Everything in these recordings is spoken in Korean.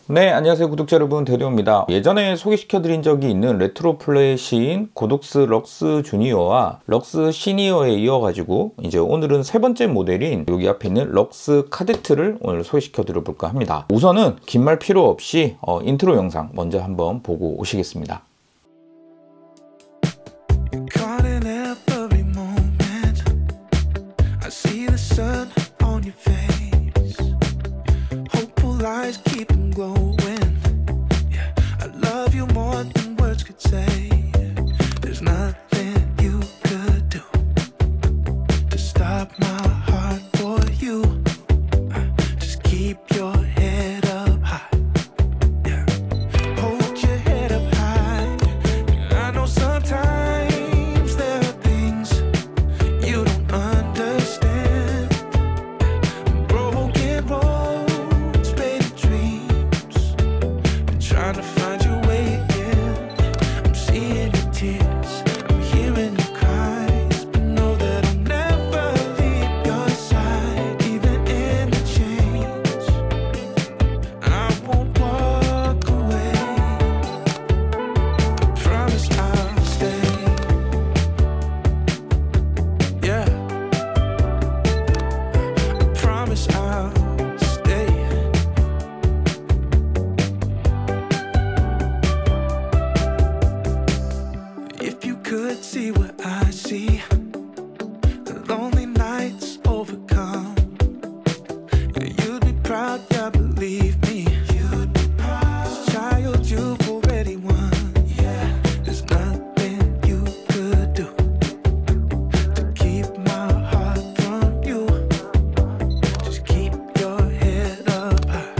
네, 안녕하세요 구독자 여러분, 대리오입니다. 예전에 소개시켜드린 적이 있는 레트로 플래시인 고독스 럭스 주니어와 럭스 시니어에 이어가지고 이제 오늘은 세 번째 모델인 여기 앞에 있는 럭스 카데트를 오늘 소개시켜드려 볼까 합니다. 우선은 긴 말 필요 없이 인트로 영상 먼저 한번 보고 오시겠습니다. Keep 'em glowing. Yeah, I love you more than words could say. There's nothing you could do to stop my heart for you. Just keep your head up high. Yeah, hold your head up high. I know sometimes there are things you don't understand. Broken roads, faded dreams, trying to find your way again. I'm seeing your tears, I'm hearing your cries, but know that I'll never leave your side, even in the chains. I won't walk away. Promise I'll stay. Yeah, promise I'll stay. If you could see what I see, the lonely nights overcome, you'd be proud, yeah, believe me. You'd be proud. This child you've already won. Yeah, there's nothing you could do to keep my heart from you. Just keep your head up high.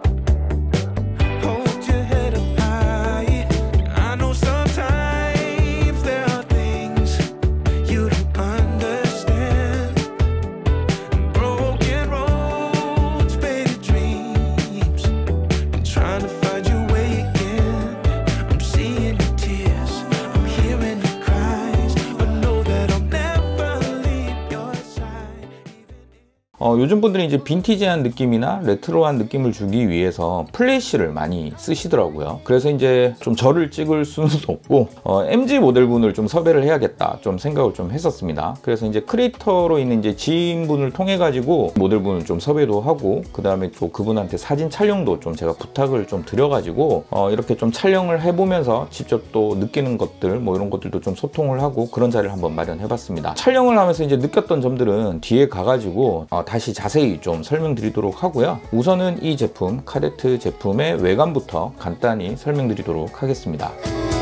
Hold your head up high. I know sometimes there are things you don't understand. Broken roads, faded dreams, been trying to find your way again. I'm seeing your tears, I'm hearing your cries, but know that I'll never leave your side. 요즘 분들이 이제 빈티지한 느낌이나 레트로한 느낌을 주기 위해서 플래시를 많이 쓰시더라고요. 그래서 이제 좀 저를 찍을 수는 없고 MG 모델분을 좀 섭외를 해야겠다 좀 생각을 좀 했었습니다. 그래서 이제 크리에이터로 있는 이제 지인분을 통해 가지고 모델분을 좀 섭외도 하고, 그 다음에 또 그분한테 사진 촬영도 좀 제가 부탁을 좀 드려가지고 이렇게 좀 촬영을 해보면서 직접 또 느끼는 것들 뭐 이런 것들도 좀 소통을 하고 그런 자리를 한번 마련해 봤습니다. 촬영을 하면서 이제 느꼈던 점들은 뒤에 가가지고 다시 자세히 좀 설명드리도록 하고요. 우선은 이 제품 카데트 제품의 외관부터 간단히 설명드리도록 하겠습니다.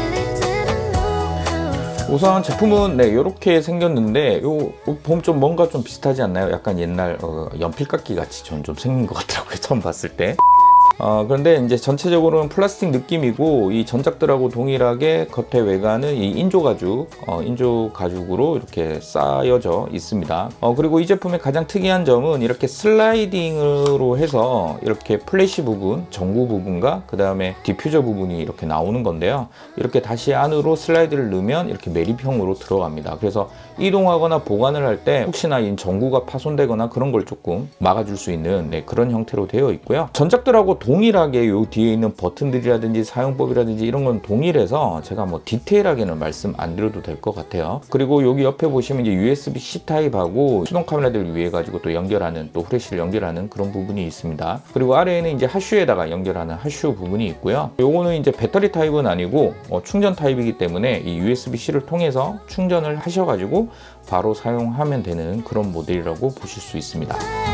우선 제품은 네 이렇게 생겼는데 요 보면 좀 뭔가 좀 비슷하지 않나요? 약간 옛날 연필깎이 같이 좀 생긴 것 같더라고요, 처음 봤을 때. 그런데 이제 전체적으로는 플라스틱 느낌이고, 이 전작들하고 동일하게 겉의 외관은 이 인조 가죽으로 이렇게 쌓여져 있습니다. 그리고 이 제품의 가장 특이한 점은 이렇게 슬라이딩으로 해서 이렇게 플래시 부분, 전구 부분과 그 다음에 디퓨저 부분이 이렇게 나오는 건데요. 이렇게 다시 안으로 슬라이드를 넣으면 이렇게 매립형으로 들어갑니다. 그래서 이동하거나 보관을 할 때 혹시나 이 전구가 파손되거나 그런 걸 조금 막아줄 수 있는 그런 형태로 되어 있고요. 전작들하고 동일하게 요 뒤에 있는 버튼들이라든지 사용법이라든지 이런 건 동일해서 제가 뭐 디테일하게는 말씀 안 드려도 될 것 같아요. 그리고 여기 옆에 보시면 이제 USB-C 타입하고 수동 카메라들을 위해 가지고 또 연결하는, 또 후레쉬를 연결하는 그런 부분이 있습니다. 그리고 아래에는 이제 하슈에다가 연결하는 하슈 부분이 있고요. 요거는 이제 배터리 타입은 아니고 충전 타입이기 때문에 이 USB-C를 통해서 충전을 하셔가지고 바로 사용하면 되는 그런 모델이라고 보실 수 있습니다.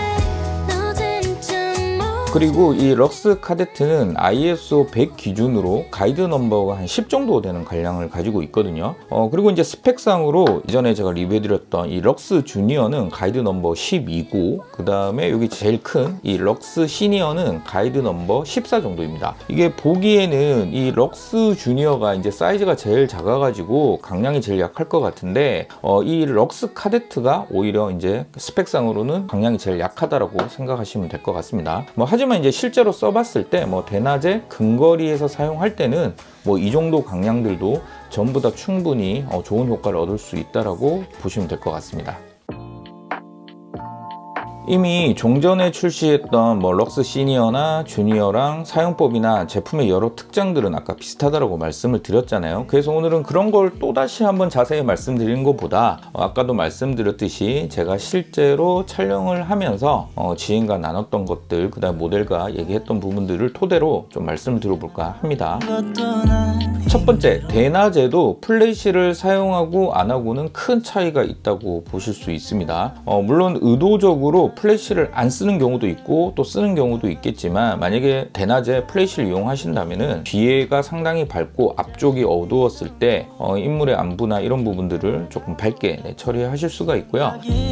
그리고 이 럭스 카데트는 ISO 100 기준으로 가이드 넘버가 한 10 정도 되는 관량을 가지고 있거든요. 그리고 이제 스펙상으로 이전에 제가 리뷰해드렸던 이 럭스 주니어는 가이드 넘버 12고, 그 다음에 여기 제일 큰 이 럭스 시니어는 가이드 넘버 14 정도입니다. 이게 보기에는 이 럭스 주니어가 이제 사이즈가 제일 작아가지고 강량이 제일 약할 것 같은데, 이 럭스 카데트가 오히려 이제 스펙상으로는 강량이 제일 약하다라고 생각하시면 될 것 같습니다. 하지만 이제 실제로 써봤을 때 대낮에 근거리에서 사용할 때는 이 정도 강량들도 전부 다 충분히 좋은 효과를 얻을 수 있다라고 보시면 될 것 같습니다. 이미 종전에 출시했던 뭐 럭스 시니어나 주니어랑 사용법이나 제품의 여러 특장들은 아까 비슷하다고 말씀을 드렸잖아요. 그래서 오늘은 그런 걸 또다시 한번 자세히 말씀드리는 것보다 아까도 말씀드렸듯이 제가 실제로 촬영을 하면서 지인과 나눴던 것들, 그 다음 모델과 얘기했던 부분들을 토대로 좀 말씀을 드려볼까 합니다. 첫 번째, 대낮에도 플래시를 사용하고 안 하고는 큰 차이가 있다고 보실 수 있습니다. 물론 의도적으로 플래시를 안 쓰는 경우도 있고 또 쓰는 경우도 있겠지만, 만약에 대낮에 플래시를 이용하신다면은 뒤에가 상당히 밝고 앞쪽이 어두웠을 때 인물의 안부나 이런 부분들을 조금 밝게 처리하실 수가 있고요.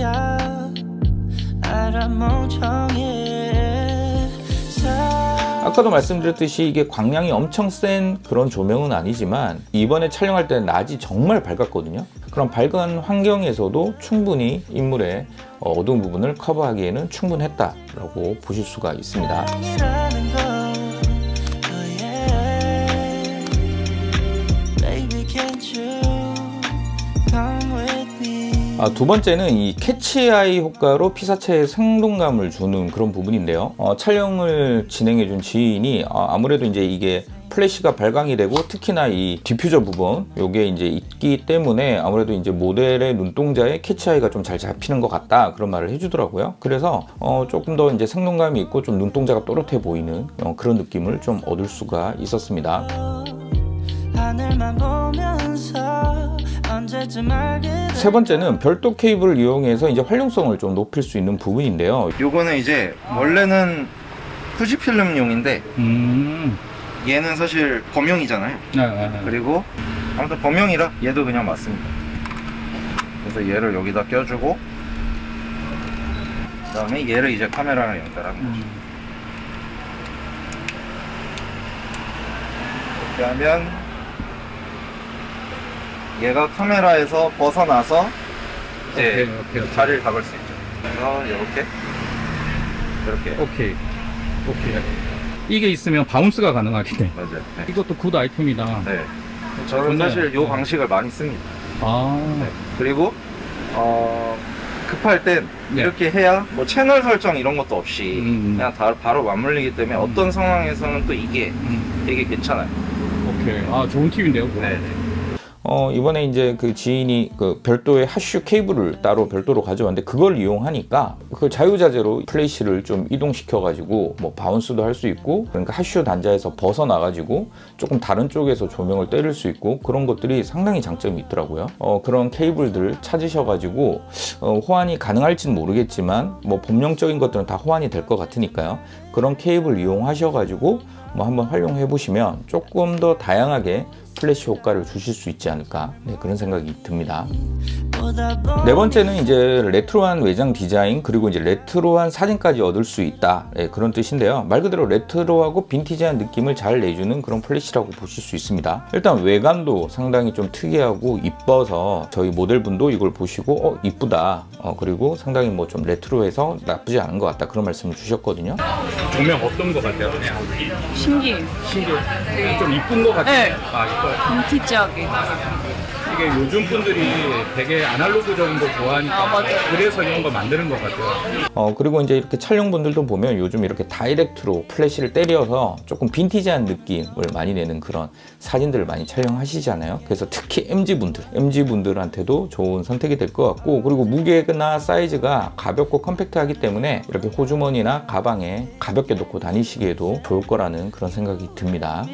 아까도 말씀드렸듯이 이게 광량이 엄청 센 그런 조명은 아니지만 이번에 촬영할 때는 낮이 정말 밝았거든요. 그런 밝은 환경에서도 충분히 인물의 어두운 부분을 커버하기에는 충분했다라고 보실 수가 있습니다. 두 번째는 이 캐치아이 효과로 피사체에 생동감을 주는 그런 부분인데요. 촬영을 진행해준 지인이 아무래도 이제 이게 플래시가 발광이 되고 특히나 이 디퓨저 부분 요게 이제 있기 때문에 아무래도 이제 모델의 눈동자에 캐치아이가 좀 잘 잡히는 것 같다, 그런 말을 해주더라고요. 그래서 조금 더 이제 생동감이 있고 좀 눈동자가 또렷해 보이는 그런 느낌을 좀 얻을 수가 있었습니다. 하늘만 보면서 세 번째는 별도 케이블을 이용해서 이제 활용성을 좀 높일 수 있는 부분인데요. 요거는 이제 원래는 후지필름용인데 얘는 사실 범용이잖아요. 그리고 아무튼 범용이라 얘도 그냥 맞습니다. 그래서 얘를 여기다 껴주고 그 다음에 얘를 이제 카메라랑 연결하는 거죠. 이렇게 하면 얘가 카메라에서 벗어나서 이제 자리를 잡을 수 있죠. 그래서 이렇게 오케이. 이게 있으면 바운스가 가능하겠네. 맞아요. 네. 이것도 굿 아이템이다. 네. 저는 사실 이 방식을 많이 씁니다. 네. 그리고 급할 땐 이렇게 해야 뭐 채널 설정 이런 것도 없이 그냥 바로 맞물리기 때문에 어떤 상황에서는 또 이게 되게 괜찮아요. 오케이. 좋은 팁인데요. 네. 이번에 이제 그 지인이 그 별도의 핫슈 케이블을 따로 별도로 가져왔는데 그걸 이용하니까 그 자유자재로 플래시를 좀 이동시켜 가지고 뭐 바운스도 할 수 있고, 그러니까 핫슈 단자에서 벗어나 가지고 조금 다른 쪽에서 조명을 때릴 수 있고, 그런 것들이 상당히 장점이 있더라고요. 그런 케이블들을 찾으셔 가지고 호환이 가능할지는 모르겠지만 뭐 법령적인 것들은 다 호환이 될 것 같으니까요. 그런 케이블 이용하셔 가지고 뭐 한번 활용해 보시면 조금 더 다양하게 플래시 효과를 주실 수 있지 않을까, 그런 생각이 듭니다. 네 번째는 이제 레트로한 외장 디자인, 그리고 이제 레트로한 사진까지 얻을 수 있다, 그런 뜻인데요. 말 그대로 레트로하고 빈티지한 느낌을 잘 내주는 그런 플래시라고 보실 수 있습니다. 일단 외관도 상당히 좀 특이하고 이뻐서 저희 모델분도 이걸 보시고 이쁘다, 그리고 상당히 뭐 좀 레트로해서 나쁘지 않은 것 같다, 그런 말씀을 주셨거든요. 조명 어떤 것 같아요? 신기해. 좀 이쁜 것 같아요. 네. 이뻐요. 빈티지하게. 이게 요즘 분들이 되게 아날로그적인 거 좋아하니까 맞아요. 그래서 이런 거 만드는 것 같아요. 그리고 이제 이렇게 촬영분들도 보면 요즘 이렇게 다이렉트로 플래시를 때려서 조금 빈티지한 느낌을 많이 내는 그런 사진들을 많이 촬영하시잖아요. 그래서 특히 MG분들한테도 좋은 선택이 될 것 같고, 그리고 무게나 사이즈가 가볍고 컴팩트하기 때문에 이렇게 호주머니나 가방에 가볍게 넣고 다니시기에도 좋을 거라는 그런 생각이 듭니다.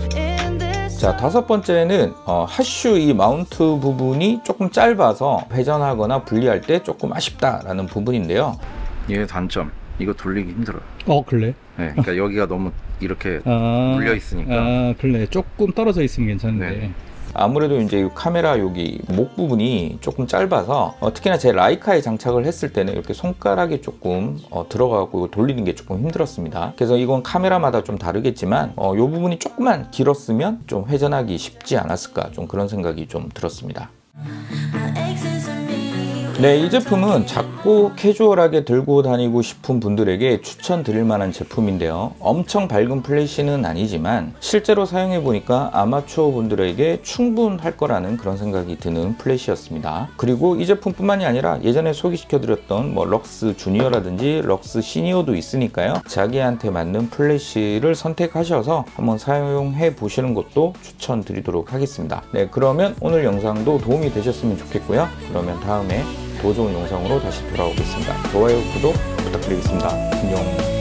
자, 다섯 번째는 핫슈 이 마운트 부분이 조금 짧아서 회전하거나 분리할 때 조금 아쉽다라는 부분인데요. 얘 단점, 이거 돌리기 힘들어요. 그래? 네, 그러니까 여기가 너무 이렇게 물려 있으니까. 그래. 조금 떨어져 있으면 괜찮은데. 네. 아무래도 이제 이 카메라 여기 목 부분이 조금 짧아서 특히나 제 라이카에 장착을 했을 때는 이렇게 손가락이 조금 들어가고 돌리는 게 조금 힘들었습니다. 그래서 이건 카메라마다 좀 다르겠지만 이 부분이 조금만 길었으면 좀 회전하기 쉽지 않았을까, 좀 그런 생각이 좀 들었습니다. 네, 이 제품은 작고 캐주얼하게 들고 다니고 싶은 분들에게 추천드릴 만한 제품인데요. 엄청 밝은 플래시는 아니지만 실제로 사용해 보니까 아마추어 분들에게 충분할 거라는 그런 생각이 드는 플래시였습니다. 그리고 이 제품뿐만이 아니라 예전에 소개시켜 드렸던 뭐 럭스 주니어라든지 럭스 시니어도 있으니까요. 자기한테 맞는 플래시를 선택하셔서 한번 사용해 보시는 것도 추천드리도록 하겠습니다. 네, 그러면 오늘 영상도 도움이 되셨으면 좋겠고요. 그러면 다음에 더 좋은 영상으로 다시 돌아오겠습니다. 좋아요, 구독 부탁드리겠습니다. 안녕.